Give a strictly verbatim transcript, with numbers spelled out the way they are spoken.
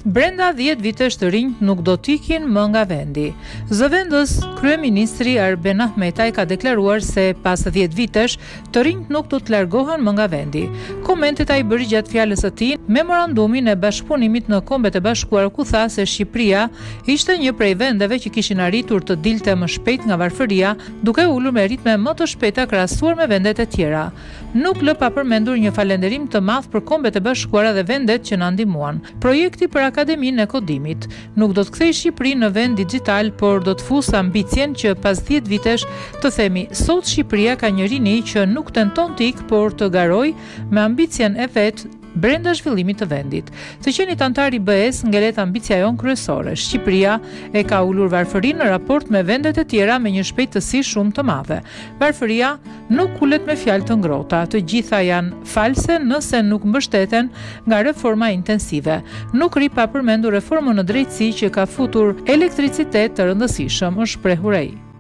Brenda dhjetë vitesh të rinjt nuk do t'ikin më nga vendi. Zëvendës, kryeministri Arben Ahmetaj ka deklaruar se pas dhjetë vitesh të rinjt nuk do të largohen më nga vendi. Komentet ai bëri gjatë fjalës së tij memorandumin e bashkëpunimit në Kombet e Bashkuara, ku tha se Shqipëria ishte një prej vendeve që kishin arritur të dilte më shpejt nga varfëria, duke ulur me ritme më të shpejta krahasuar me vendet e tjera. Nuk lë pa përmendur një falënderim të madh për Kombet e Bashkuara dhe vendet që na ndihmuan. Projekti për Akademinë e Kodimit nuk do të kthejë Shqipërinë në vend digjital, por do të fusë ambicien që pas dhjetë vitesh të themi sot Shqipëria ka një rini që nuk tenton të ikë, por të garojë me ambicien e vet brenda zhvillimit të vendit. Të qenit antar i B E S ngelet ambicia jon kryesore. Shqipëria e ka ulur varfërinë në raport me vendet e tjera me një shpejtësi shumë të madhe. Varfëria nuk ulet me fjalë të ngrohta, të gjitha janë false nëse nuk mbështeten nga reforma intensive. Nuk ri pa përmendur reformën në drejtësi që ka futur elektricitet të rëndësishëm, është shprehur ai.